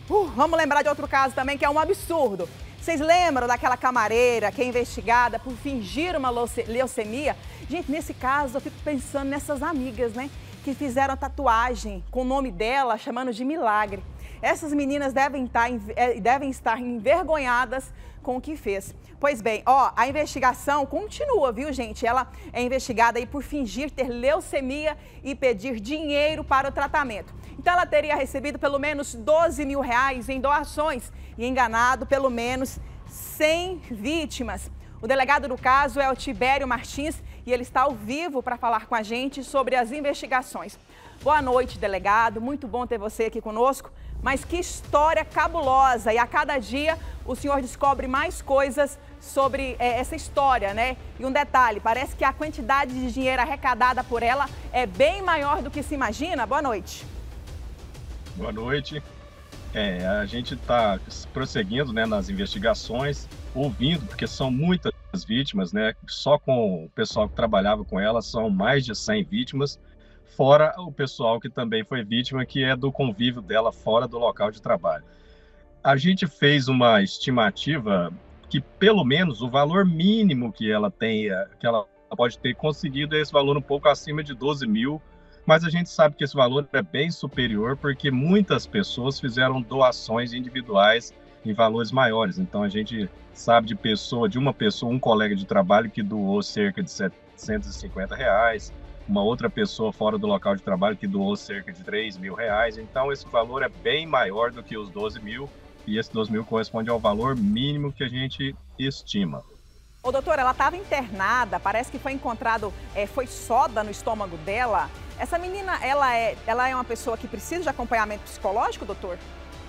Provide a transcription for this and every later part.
Vamos lembrar de outro caso também que é um absurdo. Vocês lembram daquela camareira que é investigada por fingir uma leucemia? Gente, nesse caso eu fico pensando nessas amigas, né? Que fizeram a tatuagem com o nome dela, chamando de Milagre. Essas meninas devem estar envergonhadas com o que fez. Pois bem, a investigação continua, viu, gente? Ela é investigada aí por fingir ter leucemia e pedir dinheiro para o tratamento. Então, ela teria recebido pelo menos 12 mil reais em doações e enganado pelo menos 100 vítimas. O delegado do caso é o Tibério Martins e ele está ao vivo para falar com a gente sobre as investigações. Boa noite, delegado. Muito bom ter você aqui conosco. Mas que história cabulosa! E a cada dia o senhor descobre mais coisas sobre essa história, né? E um detalhe, parece que a quantidade de dinheiro arrecadada por ela é bem maior do que se imagina. Boa noite. Boa noite. A gente está prosseguindo, né, nas investigações, ouvindo, porque são muitas vítimas, né? Só com o pessoal que trabalhava com ela são mais de 100 vítimas, fora o pessoal que também foi vítima, que é do convívio dela fora do local de trabalho. A gente fez uma estimativa que pelo menos o valor mínimo que ela pode ter conseguido é esse valor um pouco acima de 12 mil, mas a gente sabe que esse valor é bem superior porque muitas pessoas fizeram doações individuais em valores maiores. Então a gente sabe de uma pessoa, um colega de trabalho que doou cerca de R$750, uma outra pessoa fora do local de trabalho que doou cerca de R$3 mil. Então esse valor é bem maior do que os 12 mil e esse 12 mil corresponde ao valor mínimo que a gente estima. Ô, doutora, ela estava internada, parece que foi encontrado, foi soda no estômago dela. Essa menina, ela é uma pessoa que precisa de acompanhamento psicológico, doutor?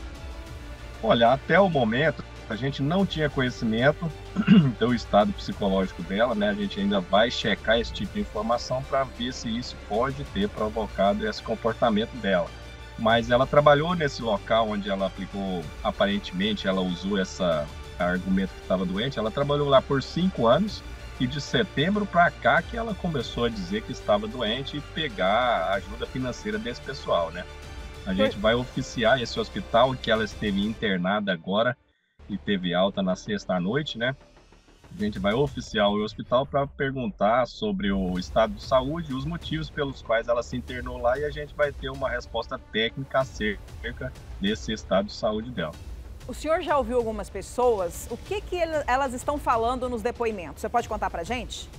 Olha, até o momento, a gente não tinha conhecimento do estado psicológico dela, né? A gente ainda vai checar esse tipo de informação para ver se isso pode ter provocado esse comportamento dela. Mas ela trabalhou nesse local onde ela aplicou, aparentemente, ela usou esse argumento que estava doente, ela trabalhou lá por 5 anos e de setembro para cá que ela começou a dizer que estava doente e pegar a ajuda financeira desse pessoal, né? A gente vai oficiar esse hospital que ela esteve internada agora e teve alta na sexta à noite, né? A gente vai oficiar o hospital para perguntar sobre o estado de saúde e os motivos pelos quais ela se internou lá e a gente vai ter uma resposta técnica acerca desse estado de saúde dela. O senhor já ouviu algumas pessoas? O que elas estão falando nos depoimentos? Você pode contar pra gente?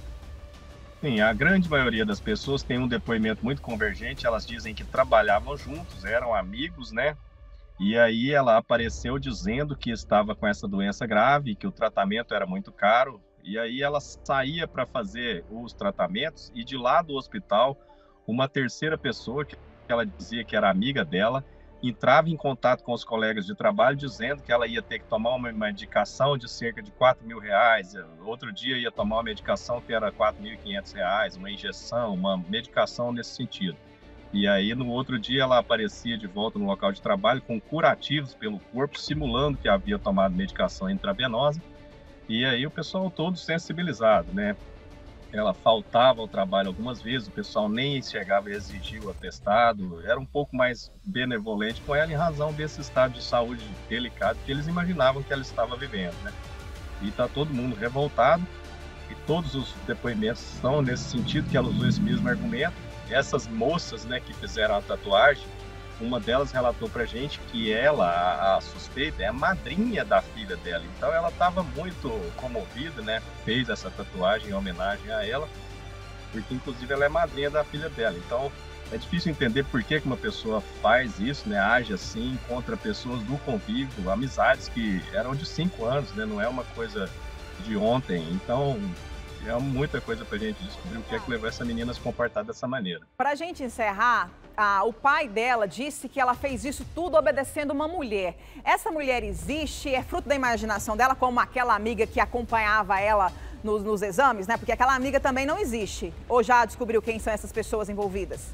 Sim, a grande maioria das pessoas tem um depoimento muito convergente. Elas dizem que trabalhavam juntos, eram amigos, né? E aí ela apareceu dizendo que estava com essa doença grave, que o tratamento era muito caro. E aí ela saía para fazer os tratamentos e de lá do hospital, uma terceira pessoa, que ela dizia que era amiga dela, entrava em contato com os colegas de trabalho dizendo que ela ia ter que tomar uma medicação de cerca de R$4 mil. Outro dia ia tomar uma medicação que era R$4.500, uma injeção, uma medicação nesse sentido. E aí, no outro dia, ela aparecia de volta no local de trabalho com curativos pelo corpo, simulando que havia tomado medicação intravenosa. E aí, o pessoal todo sensibilizado, né? Ela faltava ao trabalho algumas vezes, o pessoal nem chegava a exigir o atestado, era um pouco mais benevolente com ela em razão desse estado de saúde delicado que eles imaginavam que ela estava vivendo, né? E está todo mundo revoltado e todos os depoimentos são nesse sentido, que ela usou esse mesmo argumento. Essas moças, né, que fizeram a tatuagem, uma delas relatou pra gente que ela, a suspeita, é a madrinha da filha dela. Então ela estava muito comovida, né? Fez essa tatuagem em homenagem a ela, porque inclusive ela é madrinha da filha dela. Então é difícil entender por que uma pessoa faz isso, né? Age assim contra pessoas do convívio, amizades que eram de 5 anos, né? Não é uma coisa de ontem. Então é muita coisa pra gente descobrir o que é que levou essa menina a se comportar dessa maneira. Pra gente encerrar, o pai dela disse que ela fez isso tudo obedecendo uma mulher. Essa mulher existe? É fruto da imaginação dela, como aquela amiga que acompanhava ela nos exames, né? Porque aquela amiga também não existe. Ou já descobriu quem são essas pessoas envolvidas?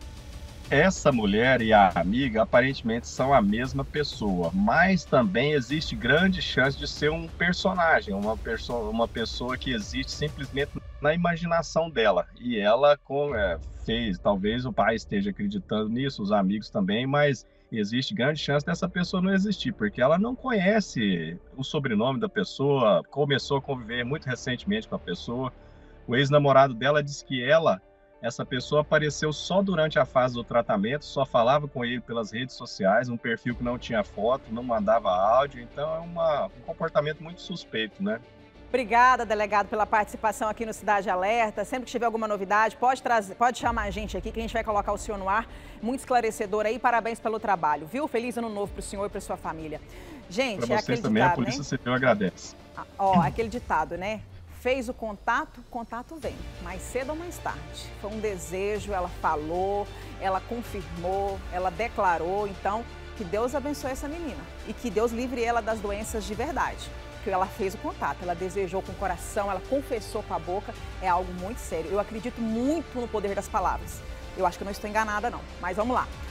Essa mulher e a amiga aparentemente são a mesma pessoa, mas também existe grande chance de ser um personagem, uma pessoa que existe simplesmente na imaginação dela. E ela fez, talvez o pai esteja acreditando nisso, os amigos também, mas existe grande chance dessa pessoa não existir, porque ela não conhece o sobrenome da pessoa, começou a conviver muito recentemente com a pessoa. O ex-namorado dela disse que essa pessoa apareceu só durante a fase do tratamento, só falava com ele pelas redes sociais, um perfil que não tinha foto, não mandava áudio, então é um comportamento muito suspeito, né? Obrigada, delegado, pela participação aqui no Cidade Alerta. Sempre que tiver alguma novidade, pode chamar a gente aqui, que a gente vai colocar o senhor no ar. Muito esclarecedor aí, parabéns pelo trabalho, viu? Feliz ano novo para o senhor e para sua família. Gente, para vocês também, ditado, a Polícia Civil agradece. Aquele ditado, né? Fez o contato, contato vem, mais cedo ou mais tarde. Foi um desejo, ela falou, ela confirmou, ela declarou. Então, que Deus abençoe essa menina e que Deus livre ela das doenças de verdade. Porque ela fez o contato, ela desejou com o coração, ela confessou com a boca, é algo muito sério. Eu acredito muito no poder das palavras. Eu acho que eu não estou enganada, não. Mas vamos lá.